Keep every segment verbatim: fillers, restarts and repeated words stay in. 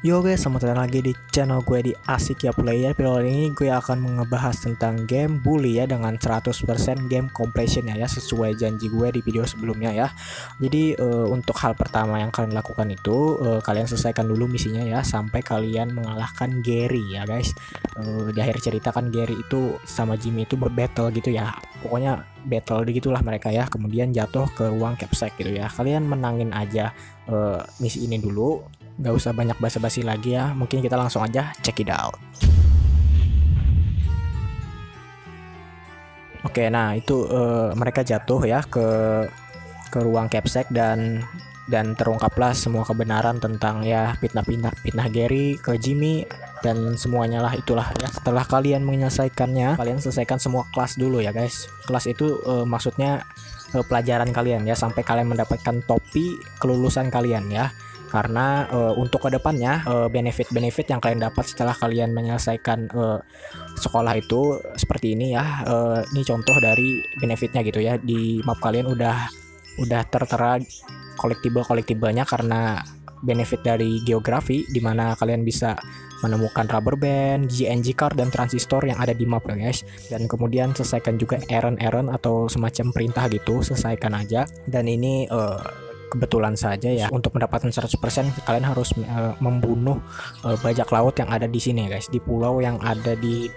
Yo guys, selamat datang lagi di channel gue di Asik Ya Player. Video ini gue akan ngebahas tentang game Bully ya, dengan seratus persen game completion ya, ya sesuai janji gue di video sebelumnya ya. Jadi uh, untuk hal pertama yang kalian lakukan itu uh, kalian selesaikan dulu misinya ya, sampai kalian mengalahkan Gary ya guys. Uh, di akhir cerita kan Gary itu sama Jimmy itu berbattle gitu ya. Pokoknya battle gitulah mereka ya. Kemudian jatuh ke ruang capsek gitu ya. Kalian menangin aja uh, misi ini dulu. Gak usah banyak basa-basi lagi ya. Mungkin kita langsung aja check it out. Oke, nah itu uh, mereka jatuh ya ke ke ruang capsek dan dan terungkaplah semua kebenaran tentang ya fitnah-fitnah fitnah Gary ke Jimmy dan semuanya lah itulah ya. Setelah kalian menyelesaikannya, kalian selesaikan semua kelas dulu ya guys. Kelas itu uh, maksudnya uh, pelajaran kalian ya, sampai kalian mendapatkan topi kelulusan kalian ya. Karena uh, untuk kedepannya uh, benefit-benefit yang kalian dapat setelah kalian menyelesaikan uh, sekolah itu seperti ini ya. Uh, ini contoh dari benefitnya gitu ya. Di map kalian udah udah tertera collectible-collectiblenya karena benefit dari geografi, dimana kalian bisa menemukan rubber band, G N G card, dan transistor yang ada di map ya guys. Dan kemudian selesaikan juga errand-errand atau semacam perintah gitu, selesaikan aja. Dan ini uh, kebetulan saja ya, untuk mendapatkan seratus persen kalian harus uh, membunuh uh, bajak laut yang ada di sini guys, di pulau yang ada di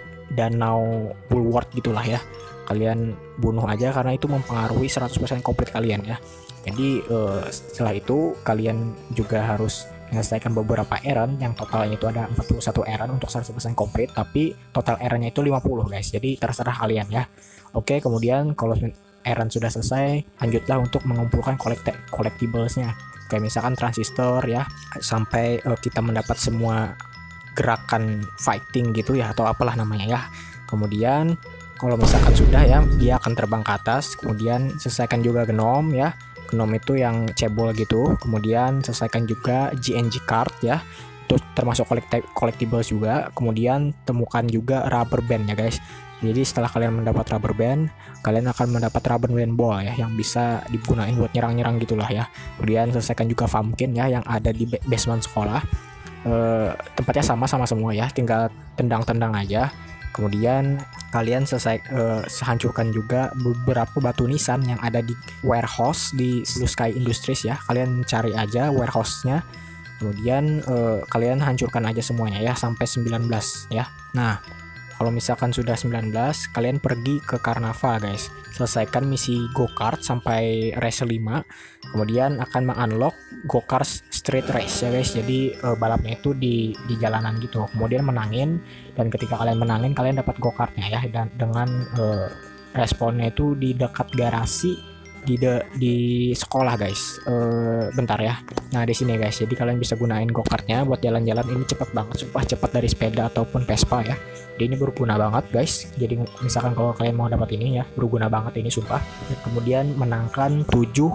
danau Bulwark gitulah ya. Kalian bunuh aja karena itu mempengaruhi seratus persen komplit kalian ya. Jadi uh, setelah itu kalian juga harus menyelesaikan beberapa errand yang totalnya itu ada empat puluh satu errand untuk seratus persen komplit, tapi total errandnya itu lima puluh guys. Jadi terserah kalian ya. Oke, kemudian kalau errand sudah selesai, lanjutlah untuk mengumpulkan collectiblesnya, kayak misalkan transistor ya, sampai uh, kita mendapat semua gerakan fighting gitu ya, atau apalah namanya ya. Kemudian kalau misalkan sudah ya, dia akan terbang ke atas. Kemudian selesaikan juga Gnome ya, Gnome itu yang cebol gitu. Kemudian selesaikan juga G N G card ya, itu termasuk collectibles juga. Kemudian temukan juga rubber band ya guys. Jadi setelah kalian mendapat rubber band, kalian akan mendapat rubber band ball ya, yang bisa digunain buat nyerang-nyerang gitulah ya. Kemudian selesaikan juga pumpkin ya, yang ada di basement sekolah. E, tempatnya sama-sama semua ya, tinggal tendang-tendang aja. Kemudian kalian selesai e, hancurkan juga beberapa batu nisan yang ada di warehouse di Blue Sky Industries ya. Kalian cari aja warehouse-nya. Kemudian e, kalian hancurkan aja semuanya ya, sampai sembilan belas ya. Nah, kalau misalkan sudah sembilan belas, kalian pergi ke karnaval guys. Selesaikan misi go-kart sampai race lima. Kemudian akan mengunlock go-kart street race ya guys. Jadi e, balapnya itu di di jalanan gitu. Kemudian menangin, dan ketika kalian menangin kalian dapat go-kartnya ya, dan dengan e, responnya itu di dekat garasi di de, di sekolah guys. E, bentar ya. Nah di sini guys, jadi kalian bisa gunain go-kartnya buat jalan-jalan. Ini cepet banget, sumpah cepat dari sepeda ataupun Vespa ya. Jadi ini berguna banget guys. Jadi misalkan kalau kalian mau dapat ini ya, berguna banget ini sumpah. Kemudian menangkan tujuh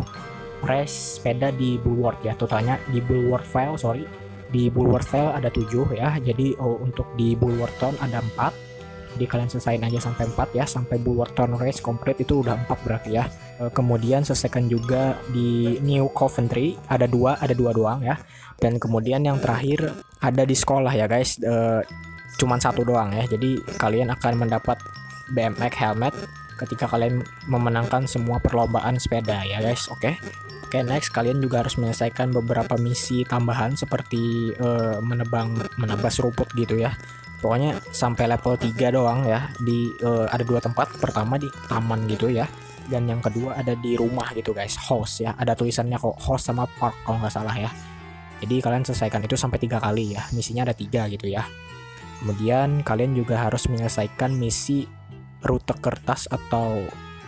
race sepeda di Bulwark ya. Totalnya di Bulwark file, sorry, di Bulwark file ada tujuh ya. Jadi oh, untuk di Bulwark Town ada empat. Jadi kalian selesaiin aja sampai empat ya, sampai Bulwark Town race komplit itu udah empat berarti ya. E, kemudian selesaikan juga di New Coventry, ada dua, ada dua doang ya. Dan kemudian yang terakhir ada di sekolah ya guys, e, cuman satu doang ya. Jadi kalian akan mendapat B M X helmet ketika kalian memenangkan semua perlombaan sepeda ya guys. Oke. Oke, next kalian juga harus menyelesaikan beberapa misi tambahan seperti e, menebang menebas rumput gitu ya. Pokoknya sampai level tiga doang ya. Di uh, ada dua tempat, pertama di taman gitu ya, dan yang kedua ada di rumah gitu guys, house ya. Ada tulisannya kok, house sama park kalau nggak salah ya. Jadi kalian selesaikan itu sampai tiga kali ya. Misinya ada tiga gitu ya. Kemudian kalian juga harus menyelesaikan misi rute kertas atau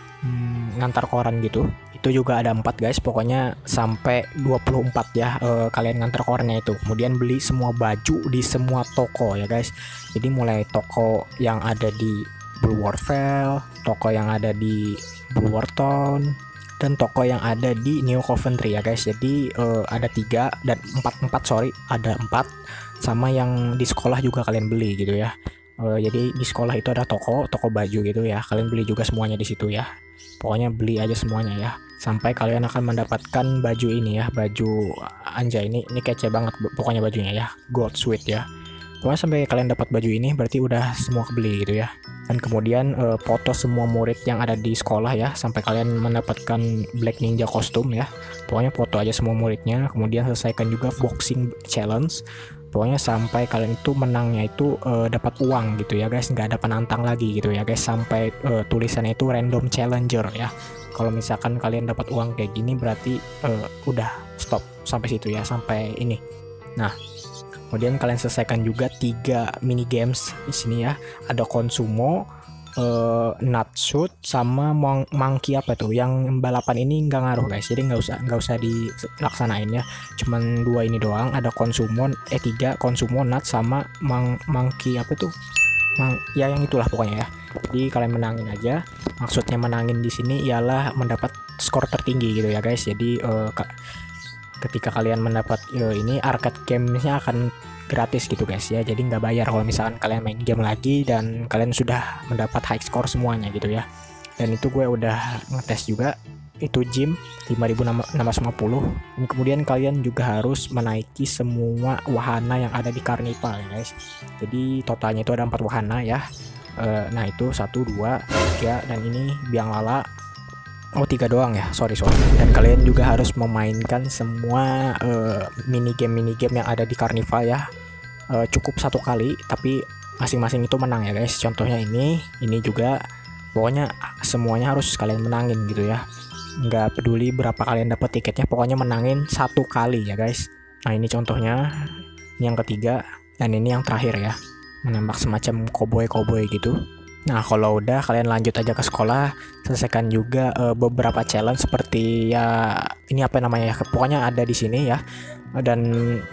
hmm, ngantar koran gitu. Itu juga ada empat guys, pokoknya sampai dua puluh empat ya e, kalian ngantar korannya itu. Kemudian beli semua baju di semua toko ya guys. Jadi mulai toko yang ada di Bulwark Vale, toko yang ada di Bulwark Town, dan toko yang ada di New Coventry ya guys. Jadi e, ada tiga dan empat empat sorry ada empat, sama yang di sekolah juga kalian beli gitu ya. Uh, jadi di sekolah itu ada toko, toko baju gitu ya. Kalian beli juga semuanya di situ ya. Pokoknya beli aja semuanya ya. Sampai kalian akan mendapatkan baju ini ya, baju anjay ini ini kece banget pokoknya bajunya ya. Gold Sweet ya. Pokoknya sampai kalian dapat baju ini berarti udah semua kebeli gitu ya. Dan kemudian uh, foto semua murid yang ada di sekolah ya sampai kalian mendapatkan Black Ninja kostum ya. Pokoknya foto aja semua muridnya, kemudian selesaikan juga boxing challenge. Pokoknya sampai kalian itu menangnya itu uh, dapat uang gitu ya guys, nggak ada penantang lagi gitu ya guys, sampai uh, tulisannya itu random challenger ya. Kalau misalkan kalian dapat uang kayak gini berarti uh, udah stop sampai situ ya, sampai ini. Nah, kemudian kalian selesaikan juga tiga mini games di sini ya. Ada Konsumo, uh, Nutshot, sama mon- Monkey apa tuh? Yang balapan ini nggak ngaruh guys. Jadi nggak usah nggak usah dilaksanain ya. Cuman dua ini doang. Ada Konsumo, eh tiga Konsumo, Nut, sama Mang- Monkey apa tuh? Mang, ya yang itulah pokoknya ya. Jadi kalian menangin aja. Maksudnya menangin di sini ialah mendapat skor tertinggi gitu ya guys. Jadi uh, ketika kalian mendapat uh, ini arcade gamesnya akan gratis gitu guys ya, jadi nggak bayar kalau misalkan kalian main game lagi dan kalian sudah mendapat high score semuanya gitu ya. Dan itu gue udah ngetes juga, itu gym lima ribu enam ratus lima puluh. Dan kemudian kalian juga harus menaiki semua wahana yang ada di Carnival ya guys. Jadi totalnya itu ada empat wahana ya. Uh, nah itu satu, dua, tiga, dan ini biang lala. Oh tiga doang ya, sorry sorry. Dan kalian juga harus memainkan semua uh, mini game mini game yang ada di Carnival ya. Uh, cukup satu kali, tapi masing-masing itu menang ya guys. Contohnya ini, ini juga. Pokoknya semuanya harus kalian menangin gitu ya. Nggak peduli berapa kalian dapat tiketnya, pokoknya menangin satu kali ya guys. Nah ini contohnya, ini yang ketiga, dan ini yang terakhir ya. Menembak semacam koboi-koboi gitu. Nah kalau udah kalian lanjut aja ke sekolah, selesaikan juga uh, beberapa challenge seperti ya ini apa namanya ya, pokoknya ada di sini ya. Dan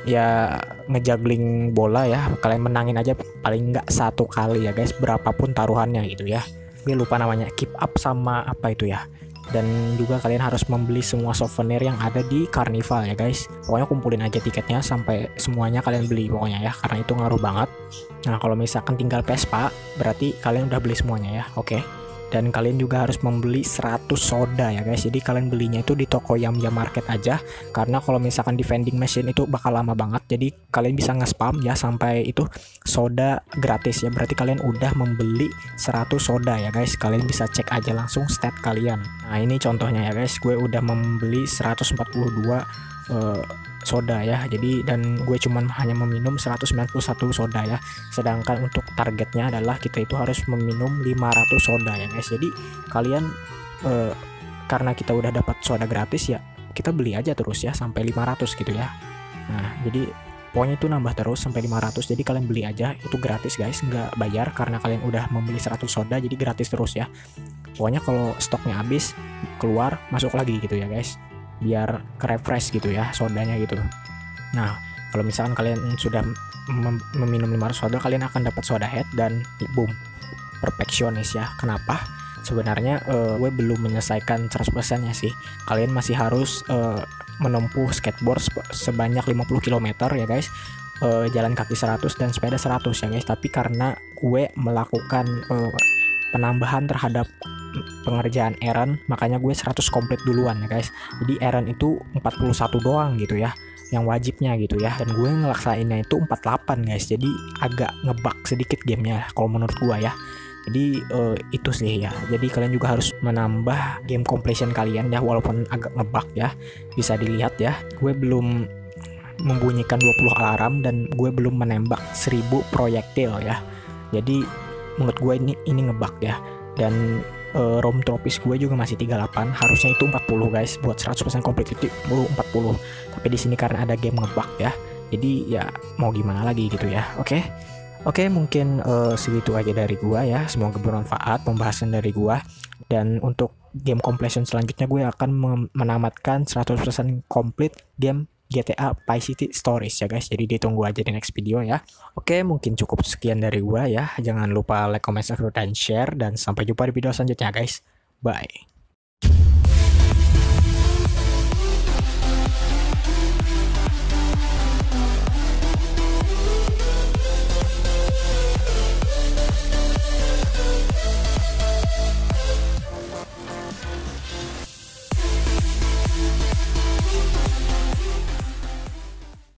ya ngejuggling bola ya, kalian menangin aja paling nggak satu kali ya guys, berapapun taruhannya gitu ya. Gue lupa namanya, keep up sama apa itu ya. Dan juga kalian harus membeli semua souvenir yang ada di Carnival ya guys. Pokoknya kumpulin aja tiketnya sampai semuanya kalian beli pokoknya ya, karena itu ngaruh banget. Nah kalau misalkan tinggal Vespa berarti kalian udah beli semuanya ya, oke. Dan kalian juga harus membeli seratus soda ya guys. Jadi kalian belinya itu di toko Yam Yam Market aja, karena kalau misalkan di vending machine itu bakal lama banget. Jadi kalian bisa nge-spam ya sampai itu soda gratis ya. Berarti kalian udah membeli seratus soda ya guys. Kalian bisa cek aja langsung stat kalian. Nah ini contohnya ya guys, gue udah membeli seratus empat puluh dua uh, soda ya. Jadi dan gue cuman hanya meminum seratus sembilan puluh satu soda ya. Sedangkan untuk targetnya adalah kita itu harus meminum lima ratus soda ya guys. Jadi kalian eh, karena kita udah dapat soda gratis ya, kita beli aja terus ya sampai lima ratus gitu ya. Nah, jadi pokoknya itu nambah terus sampai lima ratus. Jadi kalian beli aja, itu gratis guys, nggak bayar karena kalian udah membeli seratus soda, jadi gratis terus ya. Pokoknya kalau stoknya habis, keluar, masuk lagi gitu ya guys, biar ke-refresh gitu ya sodanya gitu. Nah kalau misalkan kalian sudah mem meminum lima ratus soda, kalian akan dapat soda head dan boom, perfeksionis ya. Kenapa? Sebenarnya uh, gue belum menyelesaikan seratus persen nya sih. Kalian masih harus uh, menempuh skateboard sebanyak lima puluh kilometer ya guys, uh, jalan kaki seratus dan sepeda seratus ya guys. Tapi karena gue melakukan uh, penambahan terhadap pengerjaan errand, makanya gue seratus komplit duluan ya guys. Jadi errand itu empat puluh satu doang gitu ya, yang wajibnya gitu ya. Dan gue ngelaksainnya itu empat puluh delapan guys. Jadi agak ngebug sedikit gamenya kalau menurut gue ya. Jadi uh, itu sih ya. Jadi kalian juga harus menambah game completion kalian ya, walaupun agak ngebug ya. Bisa dilihat ya, gue belum membunyikan dua puluh alarm dan gue belum menembak seribu proyektil ya. Jadi menurut gue ini ini ngebug ya. Dan uh, ROM tropis gue juga masih tiga puluh delapan, harusnya itu empat puluh guys. Buat seratus persen komplit itu empat puluh. Tapi di sini karena ada game ngebug ya. Jadi ya mau gimana lagi gitu ya. Oke. Okay? Oke, okay, mungkin uh, segitu aja dari gua ya. Semoga bermanfaat pembahasan dari gua. Dan untuk game completion selanjutnya gue akan menamatkan seratus persen komplit game G T A Vice City Stories ya guys. Jadi ditunggu aja di next video ya. Oke, mungkin cukup sekian dari gua ya. Jangan lupa like, comment, subscribe, dan share. Dan sampai jumpa di video selanjutnya guys. Bye.